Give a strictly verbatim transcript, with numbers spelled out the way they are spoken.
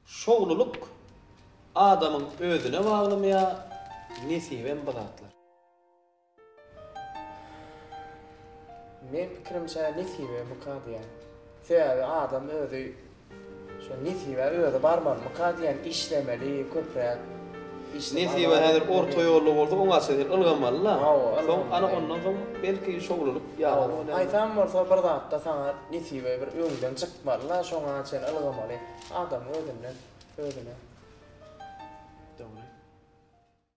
şoğluluk adamın özüne bağlamaya nesiben bazatlar. Men pikirimçe nesibe mukadiyen. Sebebi adam özü şu nesibe özü barman mukadiyen işlemeli, köprek. Nesibe häzir orta ýolly bolsa oňa çeker ılgamaly. Hawa, Soň ana ılgamaly. ondan soň belki şoğluluk ýa. Aýsam bolsa bir zatda saňa nesibe bir öňden çykmaly, şoňa çen ılgamaly. Adam özünden özüne